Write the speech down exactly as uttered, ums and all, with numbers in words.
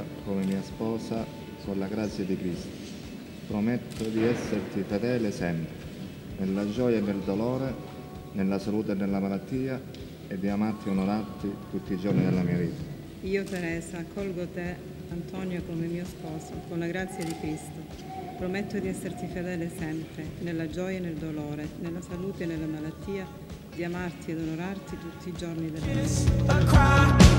Teresa come mia sposa con la grazia di Cristo. Prometto di esserti fedele sempre, nella gioia e nel dolore, nella salute e nella malattia, e di amarti e onorarti tutti i giorni della mia vita. Io, Teresa, accolgo te, Antonio, come mio sposo, con la grazia di Cristo. Prometto di esserti fedele sempre, nella gioia e nel dolore, nella salute e nella malattia, di amarti ed onorarti tutti i giorni della mia vita.